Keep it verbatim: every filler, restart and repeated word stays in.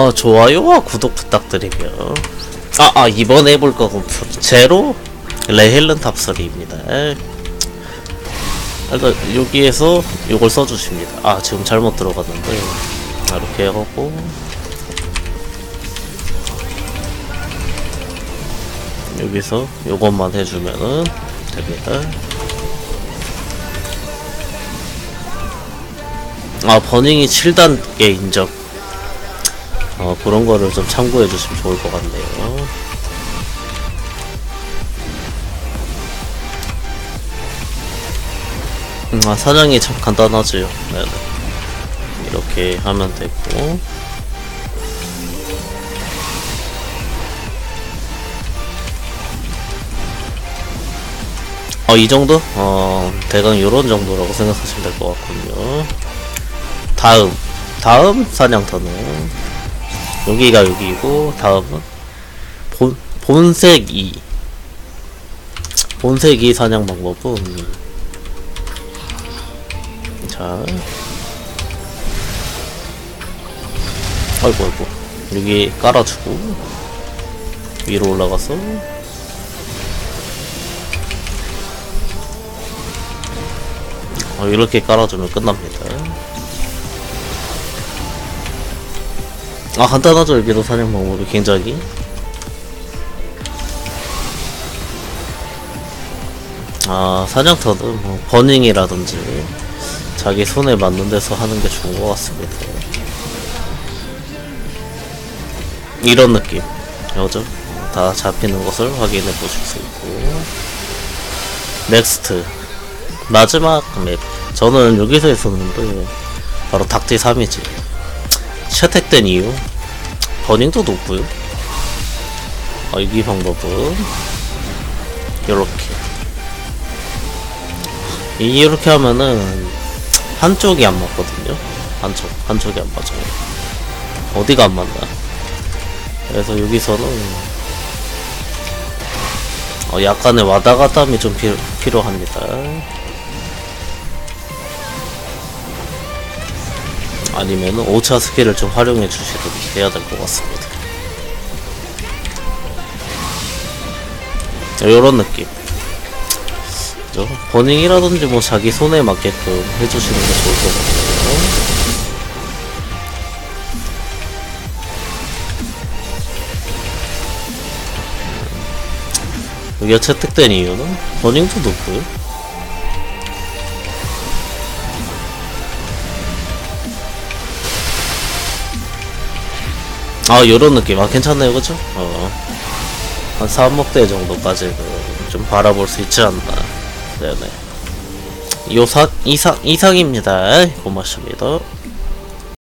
어, 좋아요와 구독 부탁드리며. 아, 아, 이번에 해볼 거는 제로 레헬른 탑쓰리입니다. 일단 여기에서 요걸 써주십니다. 아, 지금 잘못 들어갔는데. 아, 이렇게 해갖고 여기서 요것만 해주면은 됩니다. 아, 버닝이 칠 단계 인정. 어, 그런 거를 좀 참고해 주시면 좋을 것 같네요. 음, 아, 사냥이 참 간단하지요. 네네. 이렇게 하면 되고. 어, 이 정도? 어, 대강 요런 정도라고 생각하시면 될 것 같군요. 다음. 다음 사냥터는 여기가 여기고, 다음은 본, 본색 이. 본색 이 사냥 방법은, 자, 아이고, 아이고. 여기 깔아주고, 위로 올라가서, 어, 이렇게 깔아주면 끝납니다. 아, 간단하죠. 여기도 사냥 방법이 굉장히. 아, 사냥터는 뭐 버닝이라든지 자기 손에 맞는 데서 하는 게 좋은 것 같습니다. 이런 느낌. 여죠? 다 잡히는 것을 확인해 보실 수 있고. 넥스트. 마지막 맵. 저는 여기서 했었는데, 바로 닥티 삼이지. 채택된 이유. 버닝도 높고요. 아, 이 방법은 요렇게 이렇게 하면은 한쪽이 안 맞거든요. 한쪽 한쪽이 안 맞아요. 어디가 안 맞나. 그래서 여기서는 어, 약간의 와다가담이 좀 필요, 필요합니다. 아니면은 오 차 스킬을 좀 활용해 주시도록 해야 될 것 같습니다. 요런 느낌. 그죠? 버닝이라든지 뭐 자기 손에 맞게끔 해주시는 게 좋을 것 같아요. 여기가 채택된 이유는 버닝도 높고요. 아, 요런 느낌. 아, 괜찮네요. 그죠? 어. 한 삼억대 정도까지 좀 바라볼 수 있지 않나. 네네. 요 사, 이상, 이상입니다. 고맙습니다.